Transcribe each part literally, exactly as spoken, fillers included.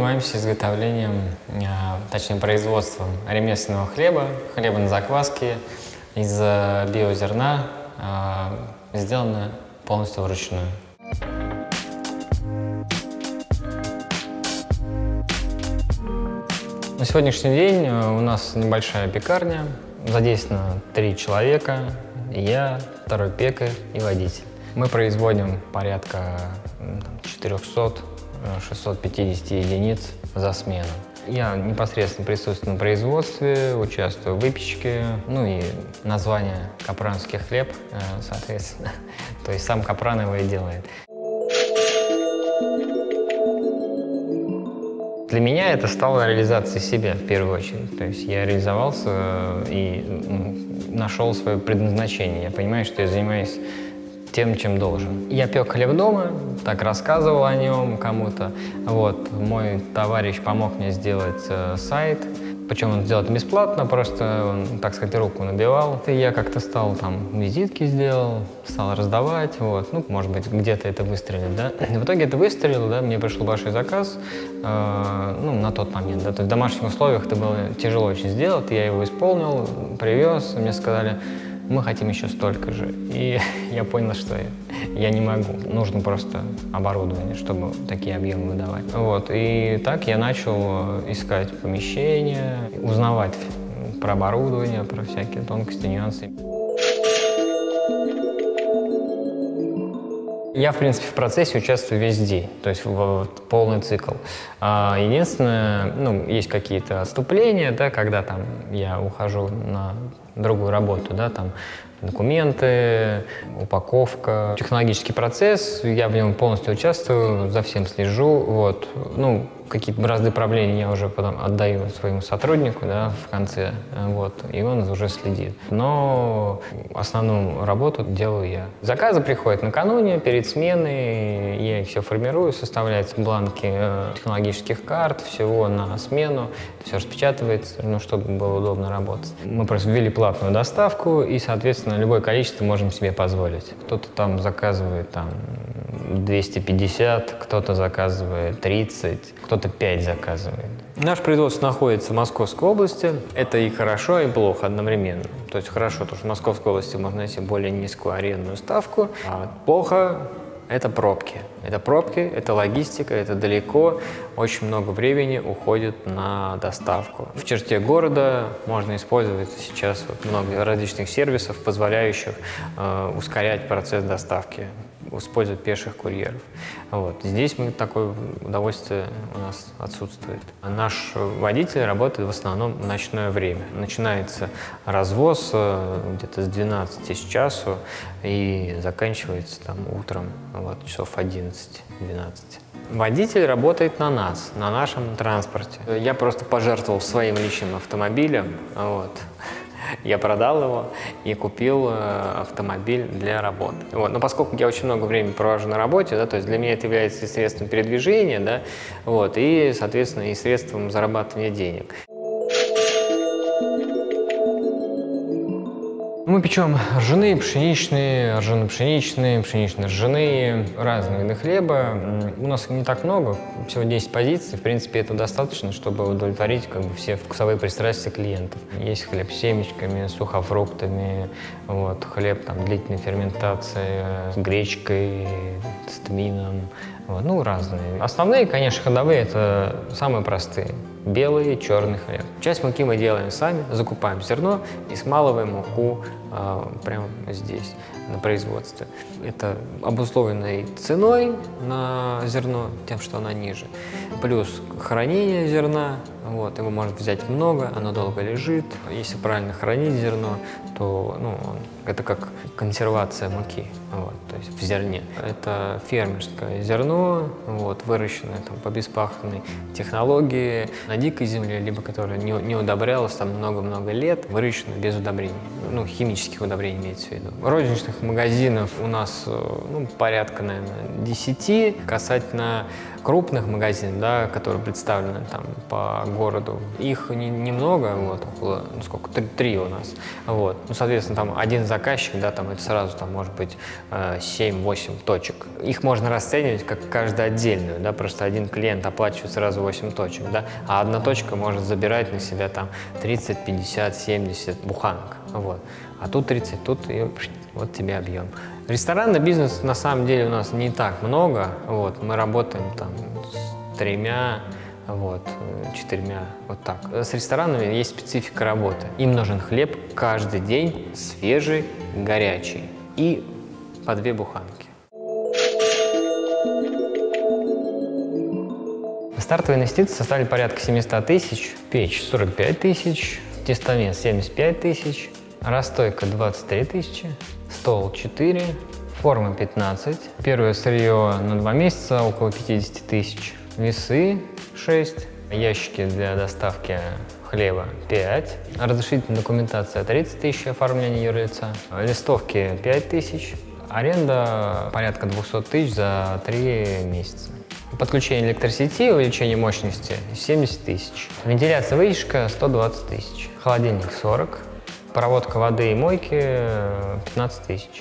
занимаемся изготовлением, точнее производством ремесленного хлеба, хлеба на закваске из биозерна, сделано полностью вручную. На сегодняшний день у нас небольшая пекарня, задействовано три человека, я, второй пекарь и водитель. Мы производим порядка четырёхсот-шестисот пятидесяти единиц за смену. Я непосредственно присутствую на производстве, участвую в выпечке, ну и название «Капранский хлеб», соответственно, то есть сам Капран его и делает. Для меня это стало реализацией себя в первую очередь. То есть я реализовался и ну, нашел свое предназначение. Я понимаю, что я занимаюсь тем, чем должен. Я пек хлеб дома, так рассказывал о нем кому-то. Вот, мой товарищ помог мне сделать э, сайт. Причем он сделал это бесплатно, просто он, так сказать, руку набивал. И я как-то стал там визитки сделал, стал раздавать, вот. Ну, может быть, где-то это выстрелит, да. И в итоге это выстрелило, да, мне пришел большой заказ, э, ну, на тот момент, да. То есть в домашних условиях это было тяжело очень сделать, я его исполнил, привез, мне сказали, мы хотим еще столько же. И я понял, что я не могу. Нужно просто оборудование, чтобы такие объемы выдавать. Вот. И так я начал искать помещения, узнавать про оборудование, про всякие тонкости, нюансы. Я, в принципе, в процессе участвую весь день, то есть в, в полный цикл. А, единственное, ну, есть какие-то отступления, да, когда там я ухожу на другую работу, да, там документы, упаковка, технологический процесс, я в нем полностью участвую, за всем слежу, вот, ну, какие-то бразды правления я уже потом отдаю своему сотруднику, да, в конце, вот, и он уже следит. Но основную работу делаю я. Заказы приходят накануне, перед сменой, я их все формирую, составляются бланки технологических карт, всего на смену, все распечатывается, ну, чтобы было удобно работать. Мы просто ввели платную доставку, и, соответственно, любое количество можем себе позволить. Кто-то там заказывает там двести пятьдесят, кто-то заказывает тридцать, кто-то пять заказывает. Наше производство находится в Московской области. Это и хорошо, и плохо одновременно. То есть хорошо, потому что в Московской области можно найти более низкую арендную ставку, а плохо — это пробки. Это пробки, это логистика, это далеко. Очень много времени уходит на доставку. В черте города можно использовать сейчас вот много различных сервисов, позволяющих э, ускорять процесс доставки, использовать пеших курьеров. Вот. Здесь мы такое удовольствие у нас отсутствует. Наш водитель работает в основном в ночное время. Начинается развоз где-то с двенадцати с часу и заканчивается там утром, вот, часов одиннадцать-двенадцать. Водитель работает на нас, на нашем транспорте. Я просто пожертвовал своим личным автомобилем. Вот. Я продал его и купил автомобиль для работы. Вот. Но поскольку я очень много времени провожу на работе, да, то есть для меня это является и средством передвижения, да, вот, и, соответственно, и средством зарабатывания денег. Мы печем ржаные, пшеничные, ржано-пшеничные, пшенично-ржаные, разные виды хлеба. У нас не так много, всего десять позиций. В принципе, этого достаточно, чтобы удовлетворить как бы все вкусовые пристрастия клиентов. Есть хлеб с семечками, с сухофруктами, вот, хлеб там, длительной ферментации, с гречкой, с тмином. Вот, ну, разные. Основные, конечно, ходовые — это самые простые. Белый и черный хлеб. Часть муки мы делаем сами, закупаем зерно и смалываем муку э, прямо здесь, на производстве. Это обусловлено и ценой на зерно, тем, что она ниже, плюс хранение зерна. Вот, его можно взять много, оно долго лежит. Если правильно хранить зерно, то ну, это как консервация муки, вот, то есть в зерне. Это фермерское зерно, вот, выращенное там, по беспахотной технологии на дикой земле, либо которое не, не удобрялось там много-много лет, выращено без удобрений, ну, химических удобрений имеется в виду. Розничных магазинов у нас ну, порядка, наверное, десяти. Касательно крупных магазинов, да, которые представлены там по городу, их не, немного, вот, около, ну, сколько, три, три у нас, вот, ну, соответственно, там один заказчик, да, там это сразу, там, может быть, семь-восемь точек. Их можно расценивать как каждую отдельную, да, просто один клиент оплачивает сразу восемь точек, да, а одна точка может забирать на себя там тридцать, пятьдесят, семьдесят буханок, вот, а тут тридцать, тут и вот тебе объем. Ресторанный бизнес на самом деле у нас не так много, вот, мы работаем там с тремя, вот, четырьмя, вот так. С ресторанами есть специфика работы. Им нужен хлеб каждый день, свежий, горячий, и по две буханки. Стартовые инвестиции составили порядка семисот тысяч, печь сорок пять тысяч, тестомес семьдесят пять тысяч, расстойка двадцать три тысячи, стол четыре, форма пятнадцать, первое сырье на два месяца около пятьдесят тысяч, весы шесть, ящики для доставки хлеба пять, разрешительная документация тридцать тысяч, оформление юрлица, листовки пять тысяч, аренда порядка двухсот тысяч за три месяца. Подключение электросети, увеличение мощности семьдесят тысяч, вентиляция, вытяжка сто двадцать тысяч, холодильник сорок, проводка воды и мойки пятнадцать тысяч.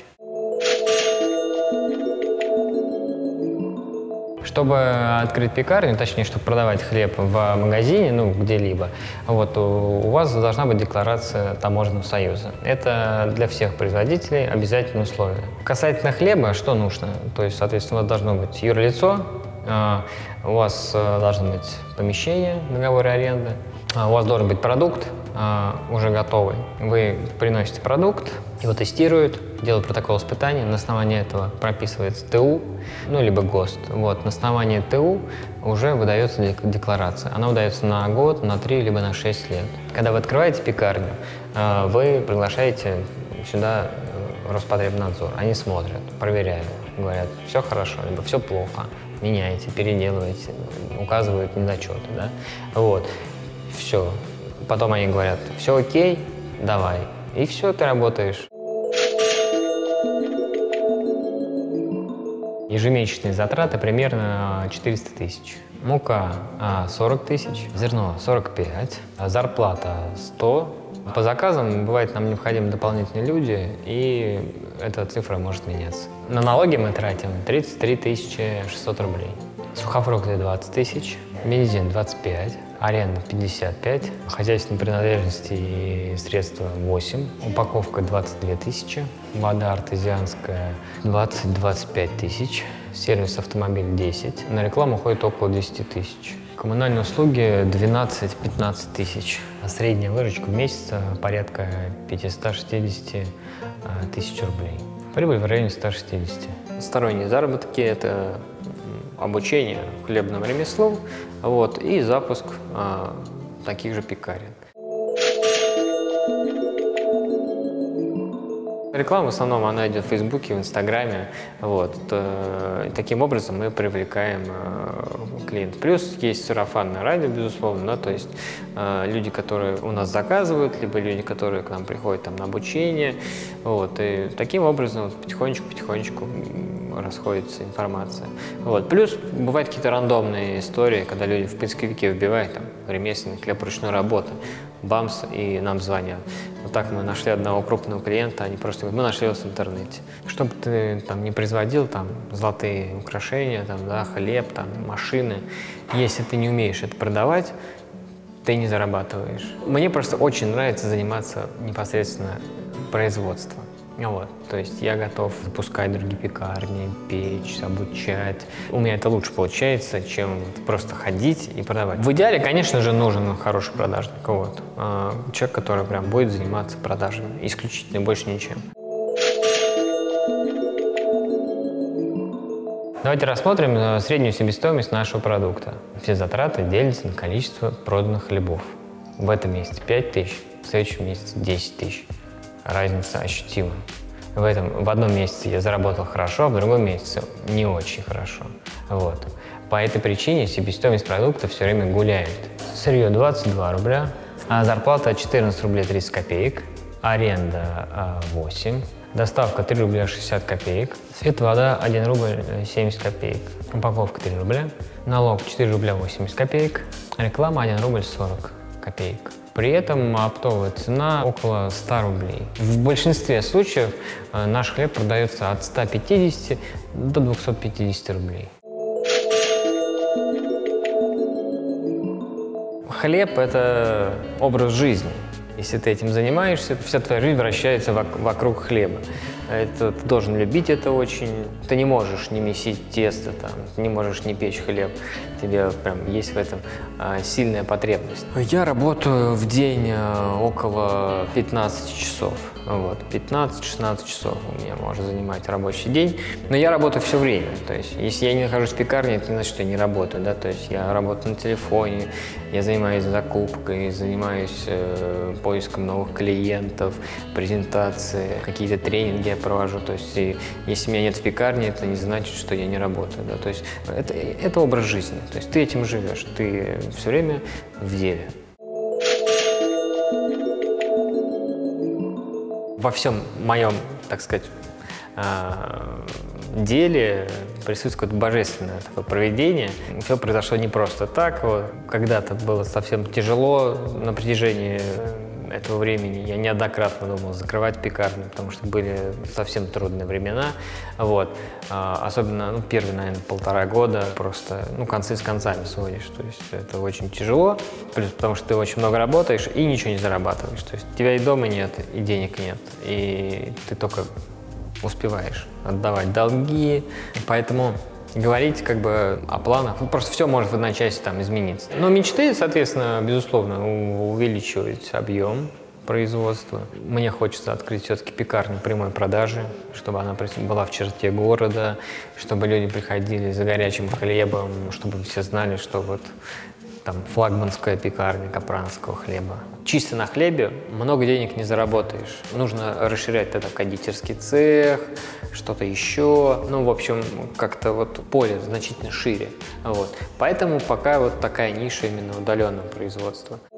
Чтобы открыть пекарню, точнее, чтобы продавать хлеб в магазине, ну, где-либо, вот, у, у вас должна быть декларация Таможенного союза. Это для всех производителей обязательное условие. Касательно хлеба, что нужно? То есть, соответственно, у вас должно быть юрлицо, у вас должно быть помещение, договор аренды, у вас должен быть продукт уже готовый. Вы приносите продукт, его тестируют, делают протокол испытаний, на основании этого прописывается ТУ, ну, либо ГОСТ. Вот, на основании ТУ уже выдается декларация. Она выдается на год, на три, либо на шесть лет. Когда вы открываете пекарню, вы приглашаете сюда Роспотребнадзор. Они смотрят, проверяют, говорят, все хорошо, либо все плохо, меняете, переделываете, указывают недочеты, да, вот, все. Потом они говорят, все окей, давай, и все, ты работаешь. Ежемесячные затраты примерно четыреста тысяч. Мука сорок тысяч, зерно сорок пять, зарплата сто. По заказам бывает нам необходимы дополнительные люди, и эта цифра может меняться. На налоги мы тратим тридцать три тысячи шестьсот рублей. Сухофрукты двадцать тысяч, бензин двадцать пять, аренда пятьдесят пять, хозяйственные принадлежности и средства восемь, упаковка двадцать две тысячи, вода артезианская двадцать — двадцать пять тысяч, сервис автомобиль десять, на рекламу уходит около десяти тысяч. Коммунальные услуги двенадцать — пятнадцать тысяч, а средняя выручка в месяц порядка пятьсот шестьдесят тысяч рублей. Прибыль в районе ста шестидесяти. Сторонние заработки – это обучение хлебному ремеслу, вот, и запуск а, таких же пекарен. Реклама в основном она идет в Фейсбуке, в Инстаграме. Вот. Таким образом мы привлекаем клиентов. Плюс есть сарафанное радио, безусловно, да, то есть люди, которые у нас заказывают, либо люди, которые к нам приходят там, на обучение. Вот. И таким образом потихонечку-потихонечку расходится информация. Вот. Плюс бывают какие-то рандомные истории, когда люди в поисковике вбивают там, ремесленник, хлеб ручной работы, бамс, и нам звонят. Вот так мы нашли одного крупного клиента, они просто говорят, мы нашли вас в интернете. Что бы ты там не производил, там, золотые украшения, там, да, хлеб, там, машины, если ты не умеешь это продавать, ты не зарабатываешь. Мне просто очень нравится заниматься непосредственно производством. Вот, то есть я готов запускать другие пекарни, печь, обучать. У меня это лучше получается, чем просто ходить и продавать. В идеале, конечно же, нужен хороший продажник. Вот. Человек, который прям будет заниматься продажами, исключительно, больше ничем. Давайте рассмотрим среднюю себестоимость нашего продукта. Все затраты делятся на количество проданных хлебов. В этом месяце пять тысяч, в следующем месяце десять тысяч. Разница ощутима. В, этом, в одном месяце я заработал хорошо, а в другом месяце не очень хорошо. Вот. По этой причине себестоимость продукта все время гуляет. Сырье двадцать два рубля, а зарплата четырнадцать рублей тридцать копеек, аренда восемь, Доставка три рубля шестьдесят копеек. Свет, вода один рубль семьдесят копеек. Упаковка три рубля. Налог четыре рубля восемьдесят копеек. Реклама один рубль сорок копеек. При этом оптовая цена около ста рублей. В большинстве случаев наш хлеб продается от ста пятидесяти до двухсот пятидесяти рублей. Хлеб – это образ жизни. Если ты этим занимаешься, вся твоя жизнь вращается вокруг хлеба. Это, ты должен любить это очень. Ты не можешь не месить тесто, там, не можешь не печь хлеб. Тебе прям есть в этом а, сильная потребность. Я работаю в день а, около пятнадцати часов. Вот, пятнадцать-шестнадцать часов у меня может занимать рабочий день. Но я работаю все время. То есть, если я не нахожусь в пекарне, это не значит, что я не работаю. Да? То есть, я работаю на телефоне, я занимаюсь закупкой, занимаюсь э, поиском новых клиентов, презентации, какие-то тренинги я провожу. То есть, и, если меня нет в пекарне, это не значит, что я не работаю. Да? То есть, это, это образ жизни. То есть, ты этим живешь, ты все время в деле. Во всем моем, так сказать, деле присутствует какое-то божественное такое провидение. Все произошло не просто так. Вот. Когда-то было совсем тяжело на протяжении этого времени. Я неоднократно думал закрывать пекарню, потому что были совсем трудные времена. Вот. Особенно ну, первые, наверное, полтора года просто ну, концы с концами сводишь. То есть это очень тяжело. Плюс потому что ты очень много работаешь и ничего не зарабатываешь. То есть у тебя и дома нет, и денег нет. И ты только успеваешь отдавать долги. Поэтому говорить как бы о планах, ну, просто все может в одночасье там измениться. Но мечты, соответственно, безусловно, увеличивать объем производства. Мне хочется открыть все-таки пекарню прямой продажи, чтобы она была в черте города, чтобы люди приходили за горячим хлебом, чтобы все знали, что вот там флагманская пекарня капранского хлеба. Чисто на хлебе много денег не заработаешь. Нужно расширять тогда кондитерский цех, что-то еще. Ну, в общем, как-то вот поле значительно шире. Вот. Поэтому пока вот такая ниша именно удаленного производства.